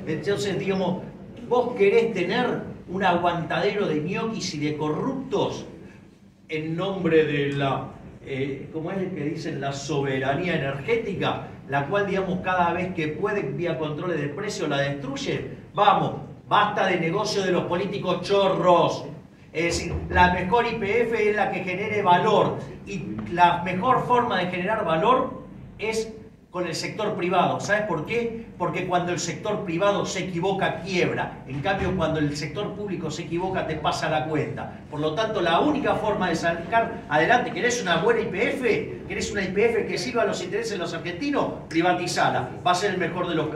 Entonces, digamos, vos querés tener un aguantadero de ñoquis y de corruptos en nombre de la, ¿cómo es que dicen? La soberanía energética, la cual, digamos, cada vez que puede, vía controles de precios, la destruye. Vamos, basta de negocio de los políticos chorros. Es decir, la mejor YPF es la que genere valor, y la mejor forma de generar valor es con el sector privado. ¿Sabes por qué? Porque cuando el sector privado se equivoca, quiebra. En cambio, cuando el sector público se equivoca, te pasa la cuenta. Por lo tanto, la única forma de sacar adelante, ¿querés una buena YPF? ¿Querés una YPF que sirva a los intereses de los argentinos? Privatizala. Va a ser el mejor de los casos.